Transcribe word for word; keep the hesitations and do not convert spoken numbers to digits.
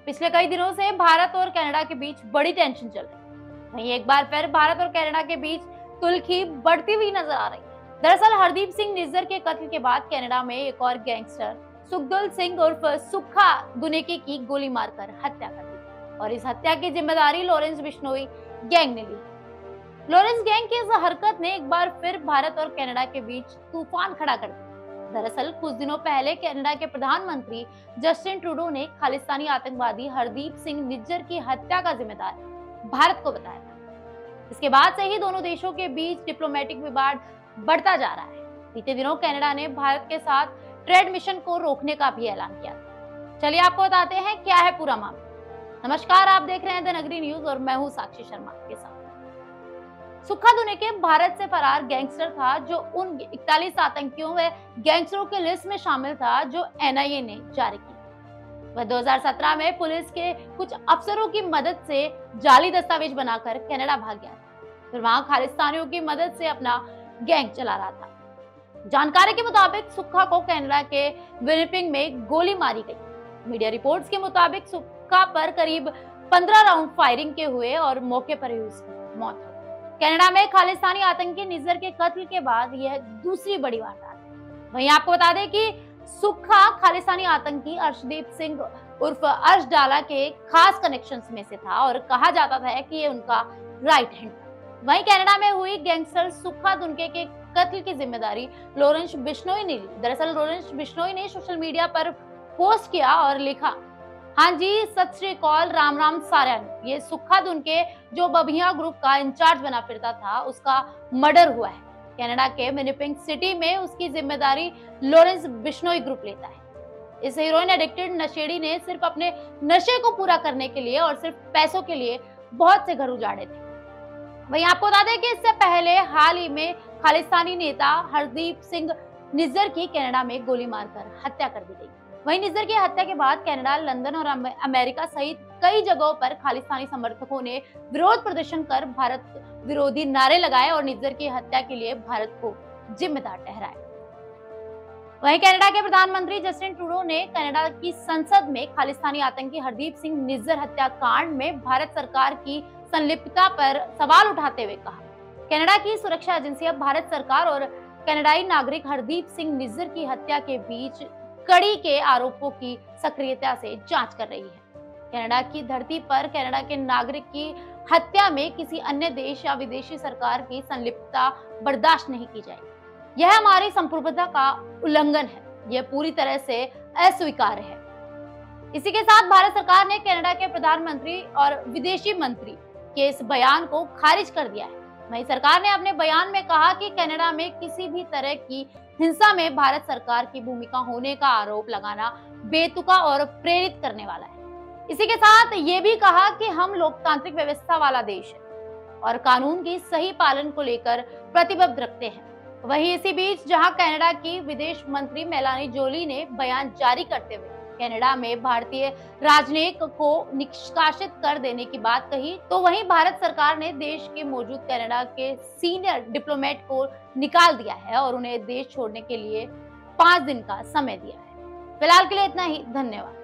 पिछले कई दिनों से भारत और कनाडा के बीच बड़ी टेंशन चल रही है। वहीं एक बार फिर भारत और कनाडा के बीच तुल्खी बढ़ती हुई नजर आ रही है। दरअसल हरदीप सिंह निज्जर के कत्ल के बाद कनाडा में एक और गैंगस्टर सुखदुल सिंह उर्फ सुक्खा दुनेके की गोली मारकर हत्या कर दी और इस हत्या की जिम्मेदारी लॉरेंस बिश्नोई गैंग ने ली। लॉरेंस गैंग की इस हरकत ने एक बार फिर भारत और कनाडा के बीच तूफान खड़ा कर दिया। दरअसल कुछ दिनों पहले कनाडा के प्रधानमंत्री जस्टिन ट्रूडो ने खालिस्तानी आतंकवादी हरदीप सिंह निज्जर की हत्या का जिम्मेदार भारत को बताया था। इसके बाद से ही दोनों देशों के बीच डिप्लोमेटिक विवाद बढ़ता जा रहा है। बीते दिनों कनाडा ने भारत के साथ ट्रेड मिशन को रोकने का भी ऐलान किया था। चलिए आपको बताते हैं क्या है पूरा मामला। नमस्कार, आप देख रहे हैं द नगरी न्यूज और मैं हूं साक्षी शर्मा के साथ। सुक्खा दुनेके भारत से फरार गैंगस्टर था जो उन इकतालीस आतंकियों व गैंगस्टरों के लिस्ट में शामिल था जो एन आई ए ने जारी की। वह दो हज़ार सत्रह में पुलिस के कुछ अफसरों की मदद से जाली दस्तावेज बनाकर कनाडा भाग गया था। फिर वहां खालिस्तानियों की मदद से अपना गैंग चला रहा था। जानकारी के मुताबिक सुक्खा को कनाडा के विनिपेग में गोली मारी गई। मीडिया रिपोर्ट्स के मुताबिक सुक्खा पर करीब पंद्रह राउंड फायरिंग के हुए और मौके पर ही उसकी मौत हो। कनाडा में खालिस्तानी आतंकी निज्जर के कत्ल के बाद यह दूसरी बड़ी वारदात है। वहीं आपको बता दें कि सुक्खा खालिस्तानी आतंकी अर्शदीप सिंह उर्फ अर्श डाला के खास कनेक्शंस में से था और कहा जाता था कि ये उनका राइट हैंड था। वहीं कनाडा में हुई गैंगस्टर सुक्खा दुनेके के कत्ल की जिम्मेदारी लॉरेंस बिश्नोई ने ली। दरअसल लॉरेंस बिश्नोई ने सोशल मीडिया पर पोस्ट किया और लिखा, हाँ जी, सत श्री अकाल, राम राम सारन। ये सुक्खा दुनेके जो बबिया ग्रुप का इंचार्ज बना फिरता था, उसका मर्डर हुआ है। कनाडा के विनिपेग सिटी में उसकी जिम्मेदारी लॉरेंस बिश्नोई ग्रुप लेता है। इस हीरोइन एडिक्टेड नशेड़ी ने सिर्फ अपने नशे को पूरा करने के लिए और सिर्फ पैसों के लिए बहुत से घर उजाड़े थे। वहीं आपको बता दें कि इससे पहले हाल ही में खालिस्तानी नेता हरदीप सिंह निज्जर की कनाडा में गोली मारकर हत्या कर दी गई। वहीं निज्जर की हत्या के बाद कनाडा, लंदन और अमेरिका सहित कई जगहों पर खालिस्तानी समर्थकों ने विरोध प्रदर्शन कर भारत विरोधी नारे लगाए और निज्जर की हत्या के लिए भारत को जिम्मेदार ठहराया। वहीं कनाडा के प्रधानमंत्री जस्टिन ट्रूडो ने कनाडा की संसद में खालिस्तानी आतंकी हरदीप सिंह निज्जर हत्याकांड में भारत सरकार की संलिप्तता पर सवाल उठाते हुए कहा, कनाडा की सुरक्षा एजेंसियां भारत सरकार और कनाडाई नागरिक हरदीप सिंह निज्जर की हत्या के बीच कड़ी के आरोपों की सक्रियता से जांच कर रही है। कनाडा की धरती पर कनाडा के नागरिक की हत्या में किसी अन्य देश या विदेशी सरकार की संलिप्तता बर्दाश्त नहीं की जाएगी। यह हमारी संप्रभुता का उल्लंघन है। यह पूरी तरह से अस्वीकार्य है। इसी के साथ भारत सरकार ने कनाडा के प्रधानमंत्री और विदेशी मंत्री के इस बयान को खारिज कर दिया है। वहीं सरकार ने अपने बयान में कहा कि कनाडा में किसी भी तरह की हिंसा में भारत सरकार की भूमिका होने का आरोप लगाना बेतुका और प्रेरित करने वाला है। इसी के साथ ये भी कहा कि हम लोकतांत्रिक व्यवस्था वाला देश है और कानून की सही पालन को लेकर प्रतिबद्ध रखते हैं। वहीं इसी बीच जहां कनाडा की विदेश मंत्री मेलानी जोली ने बयान जारी करते हुए कनाडा में भारतीय राजनयिक को निष्कासित कर देने की बात कही, तो वहीं भारत सरकार ने देश के मौजूद कनाडा के सीनियर डिप्लोमेट को निकाल दिया है और उन्हें देश छोड़ने के लिए पांच दिन का समय दिया है। फिलहाल के लिए इतना ही। धन्यवाद।